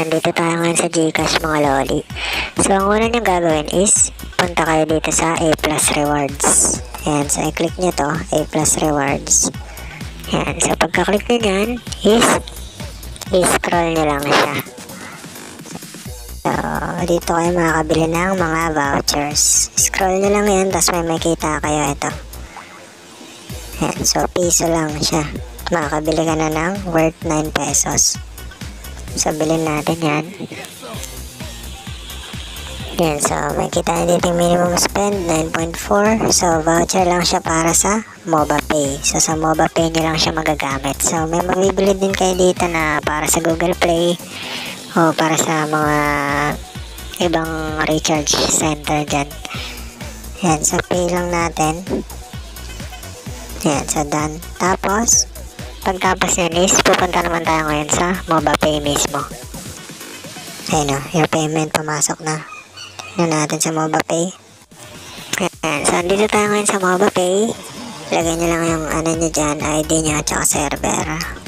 nandito tayo ngayon sa GCash mga lodi. So, ang una nyo gagawin is, punta kayo dito sa A+ Rewards. Ayan, so i-click nyo to, A+ Rewards. Ayan, so pagka-click nyo dyan, is, i-scroll nyo lang siya. So, dito kayo makakabili ng mga vouchers. Scroll nyo lang yan, tapos may makita kayo ito. Ayan, so piso lang siya. Makakabili ka na ng worth 9 pesos. So, bilhin natin yan. Yan, so makikita nyo dito yung minimum spend, 9.4. So, voucher lang siya para sa MobaPay. So, sa MobaPay nyo lang siya magagamit. So, may mabibili din kayo dito na para sa Google Play o para sa mga ibang recharge center dyan. Yan, so pay lang natin. Yan, so done. Tapos, pagtapos yan is, pupunta naman tayo ngayon sa MobaPay mismo. Ayun o, your payment pumasok na. Tignan natin sa MobaPay. Ayan, so dito tayo ngayon sa MobaPay. Lagay nyo lang yung ano nyo dyan, ID nyo at saka server.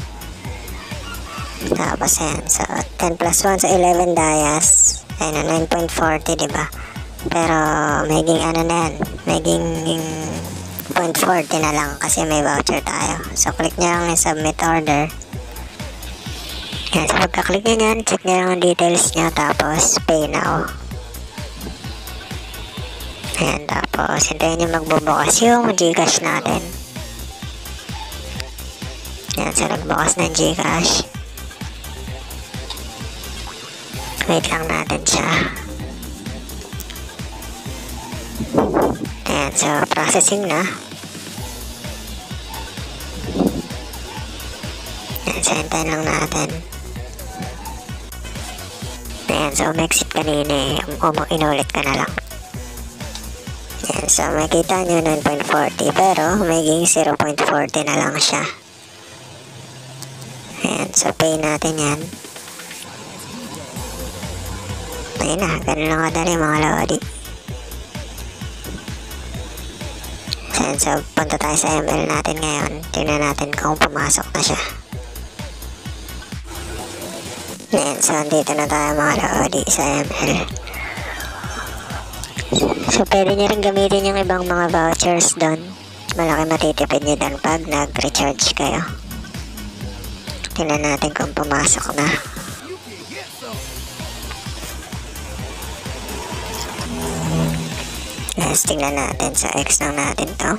Tapos ayan, so 10 plus 1 sa 11 dayas. Ayun na, 9.40 diba? Pero maging ano na yan, maging 0.40 na lang kasi may voucher tayo. So click nyo lang yung submit order. Yan, so pagka-click nyo yan, check nyo lang ang details nyo, tapos pay now. Ayan, tapos hintayin nyo magbubukas yung GCash natin. Yan, so nagbukas ng GCash. Wait lang natin siya. Ayan, so processing na. Ayan, so hintayin lang natin. Ayan, so umexit kanina eh. Inulit ka na lang. Ayan, so makikita nyo 9.40 pero magiging 0.40 na lang siya. Ayan, so pay natin yan. Ayun na, ganun lang kadali mga lodi. Ayan, so punta tayo sa ML natin ngayon. Tingnan natin kung pumasok na siya. Ayan, so dito na tayo mga lodi sa ML. So pwede nyo rin gamitin yung ibang mga vouchers doon. Malaki matitipid nyo doon pag nag-recharge kayo. Tingnan natin kung pumasok na. Yes, tingnan natin sa X lang natin to.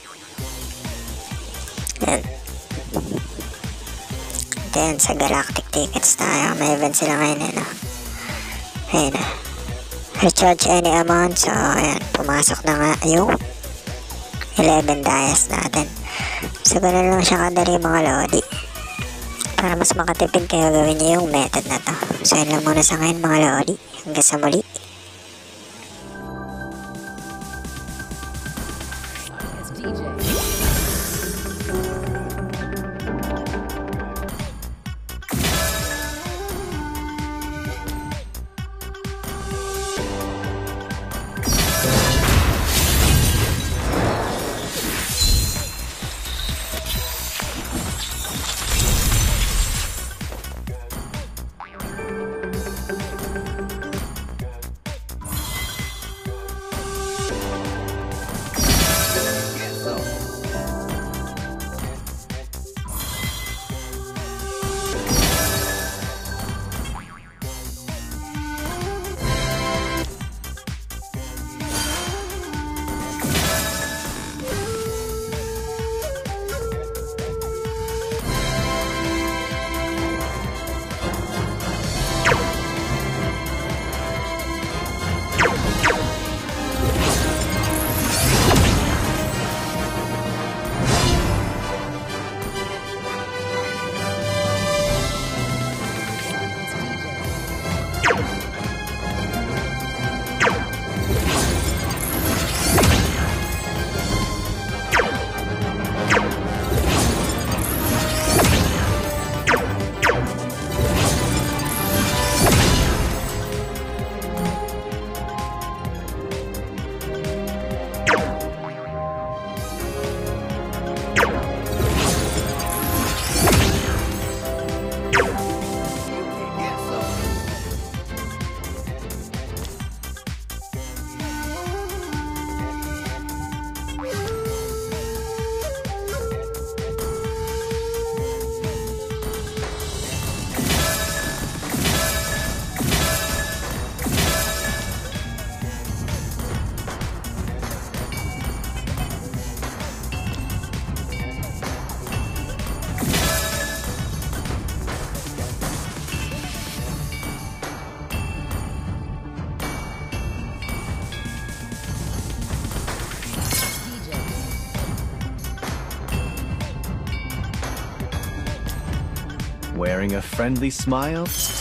Ayan. Then sa Galactic Tickets tayo. May event sila ngayon eh, no? Ayan na. Recharge any amount. So, ayan. Pumasok na nga yung 11 dayas natin. So, ganun lang siya kadali mga lodi. Para mas makatipid kayo, gawin niyo yung method na to. So, yun lang muna sa ngayon mga lodi. Hanggang sa muli. So wearing a friendly smile?